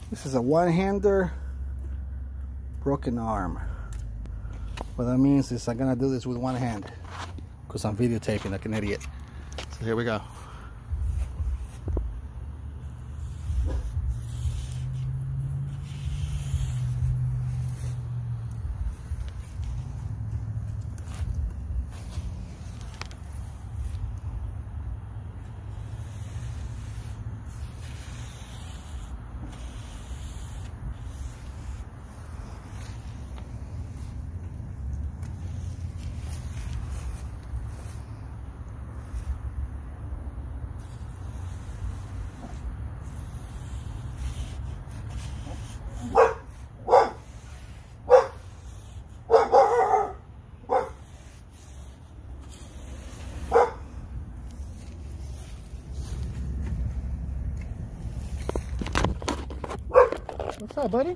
This is a one-hander broken arm. What that means is I'm gonna do this with one hand because I'm videotaping like an idiot. So here we go. What's up, buddy?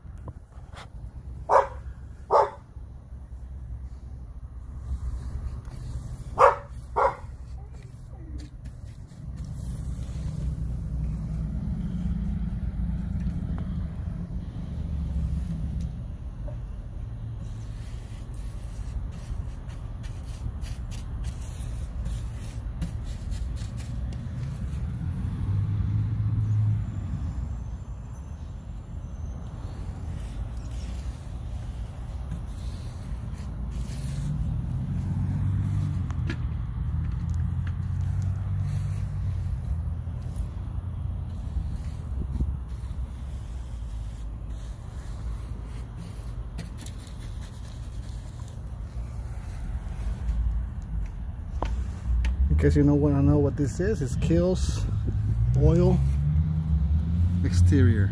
In case you don't want to know what this is, it's Kills Oil Exterior.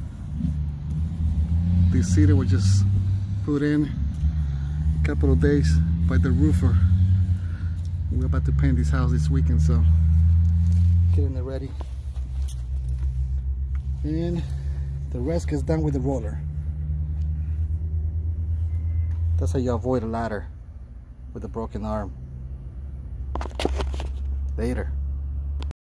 This cedar was just put in a couple of days by the roofer. We're about to paint this house this weekend, so getting it ready. And the rest gets done with the roller. That's how you avoid a ladder with a broken arm. Later.